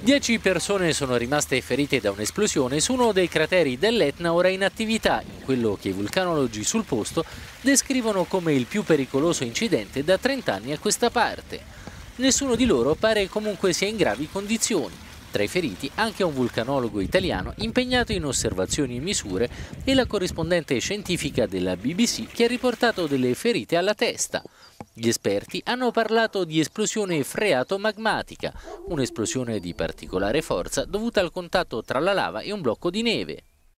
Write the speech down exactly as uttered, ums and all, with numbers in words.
Dieci persone sono rimaste ferite da un'esplosione su uno dei crateri dell'Etna ora in attività, in quello che i vulcanologi sul posto descrivono come il più pericoloso incidente da trent'anni a questa parte. Nessuno di loro pare comunque sia in gravi condizioni. Tra i feriti anche un vulcanologo italiano impegnato in osservazioni e misure e la corrispondente scientifica della B B C che ha riportato delle ferite alla testa. Gli esperti hanno parlato di esplosione freato-magmatica, un'esplosione di particolare forza dovuta al contatto tra la lava e un blocco di neve.